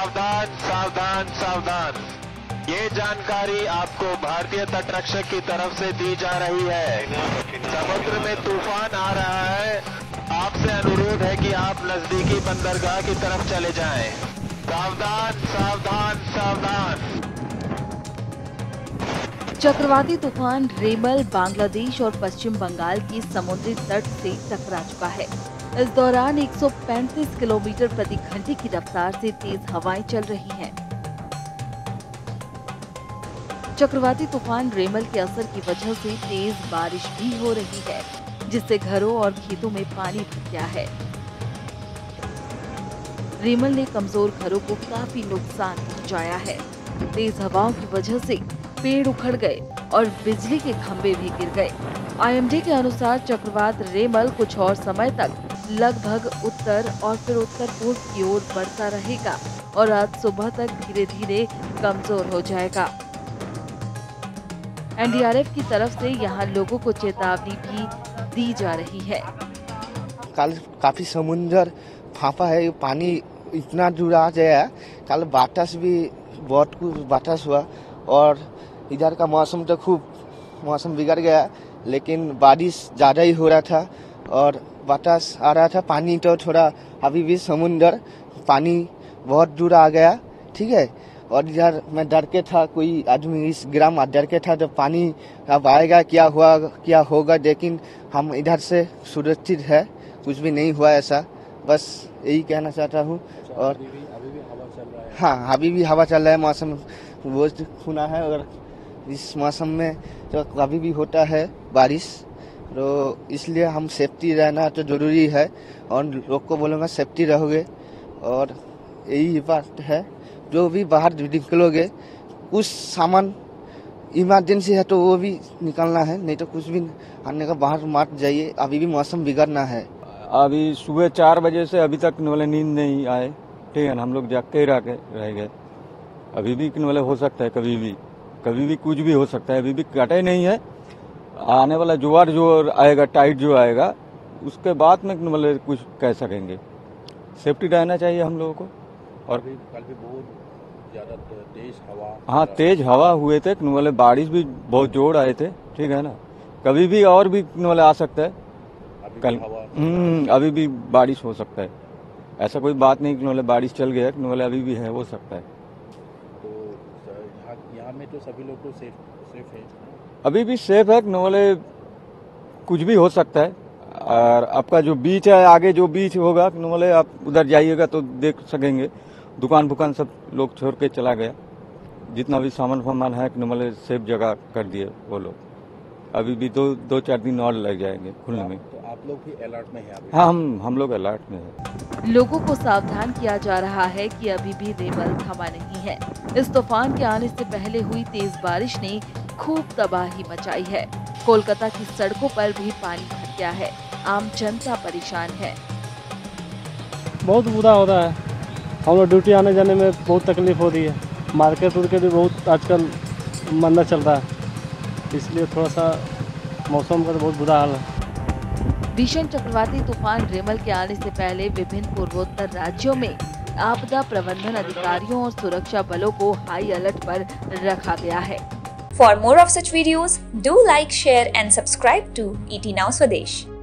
सावधान सावधान सावधान। ये जानकारी आपको भारतीय तटरक्षक की तरफ से दी जा रही है। समुद्र में तूफान आ रहा है। आपसे अनुरोध है कि आप नजदीकी बंदरगाह की तरफ चले जाएं। सावधान सावधान सावधान। चक्रवाती तूफान रेमल बांग्लादेश और पश्चिम बंगाल की समुद्री तट से टकरा चुका है। इस दौरान 135 किलोमीटर प्रति घंटे की रफ्तार से तेज हवाएं चल रही हैं। चक्रवाती तूफान रेमल के असर की वजह से तेज बारिश भी हो रही है, जिससे घरों और खेतों में पानी भर गया है। रेमल ने कमजोर घरों को काफी नुकसान पहुंचाया है। तेज हवाओं की वजह से पेड़ उखड़ गए और बिजली के खंभे भी गिर गए। IMD के अनुसार चक्रवात रेमल कुछ और समय तक लगभग उत्तर और फिर उत्तर पूर्व की ओर बढ़ता रहेगा और आज सुबह तक धीरे धीरे कमजोर हो जाएगा। NDRF की तरफ से यहाँ लोगों को चेतावनी भी दी जा रही है। कल काफी समुद्र फांपा है, पानी इतना दूर आ गया है। कल बारिश भी बहुत कुछ बारिश हुआ और इधर का मौसम तो खूब मौसम बिगड़ गया, लेकिन बारिश ज़्यादा ही हो रहा था और बारिश आ रहा था। पानी तो थोड़ा अभी भी समुद्र पानी बहुत दूर आ गया, ठीक है। और इधर मैं डर के था, कोई आदमी इस ग्राम डर के था जब पानी अब आएगा क्या हुआ क्या होगा, लेकिन हम इधर से सुरक्षित है, कुछ भी नहीं हुआ ऐसा, बस यही कहना चाहता हूँ। और अभी भी हवा चल रहा है। हाँ, अभी भी हवा चल रहा है, मौसम वो खुना है और इस मौसम में तो कभी भी होता है बारिश, तो इसलिए हम सेफ्टी रहना तो जरूरी है और लोग को बोलूँगा सेफ्टी रहोगे। और यही बात है, जो भी बाहर निकलोगे कुछ सामान इमरजेंसी है तो वो भी निकलना है, नहीं तो कुछ भी आने का बाहर मत जाइए, अभी भी मौसम बिगड़ना है। अभी सुबह 4 बजे से अभी तक वाले नींद नहीं आए, ठीक है। हम लोग जाग के रह गए। अभी भी वाले हो सकता है, कभी भी कुछ भी हो सकता है, अभी भी कटा ही नहीं है। आने वाला ज्वार जो आएगा, टाइट जो आएगा, उसके बाद में वाले कुछ कह सकेंगे। सेफ्टी रहना चाहिए हम लोगों को। और कल भी बहुत ज्यादा तेज हवा, हाँ तेज हवा हुए थे, वाले बारिश भी बहुत जोर आए थे, ठीक है ना। कभी भी और भी वाले आ सकता है, कल अभी भी बारिश हो सकता है। ऐसा कोई बात नहीं कि बारिश चल गया, वाले अभी भी है, हो सकता है। तो यहाँ में तो सभी लोग तो सेफ है, अभी भी सेफ है, वाले कुछ भी हो सकता है। और आपका जो बीच है, आगे जो बीच होगा वाले आप उधर जाइएगा तो देख सकेंगे, दुकान सब लोग छोड़ के चला गया। जितना भी सामान है वाले सेफ जगह कर दिए वो लोग। अभी भी 2-4 दिन और लग जाएंगे खुलने में। तो आप लोग भी अलर्ट में हैं? हाँ, हम लोग अलर्ट में हैं। लोगों को सावधान किया जा रहा है कि अभी भी रेमल थमा नहीं है। इस तूफान के आने से पहले हुई तेज बारिश ने खूब तबाही मचाई है। कोलकाता की सड़कों पर भी पानी भर गया है। आम जनता परेशान है। बहुत बुरा हो रहा है, हम लोग ड्यूटी आने जाने में बहुत तकलीफ हो रही है। मार्केट भी बहुत आजकल मंदा चल रहा है, इसलिए थोड़ा सा मौसम का तो बहुत बुरा हाल है। भीषण चक्रवाती तूफान रेमल के आने से पहले विभिन्न पूर्वोत्तर राज्यों में आपदा प्रबंधन अधिकारियों और सुरक्षा बलों को हाई अलर्ट पर रखा गया है। For more of such videos, do like, share and subscribe to ET Now Swadesh.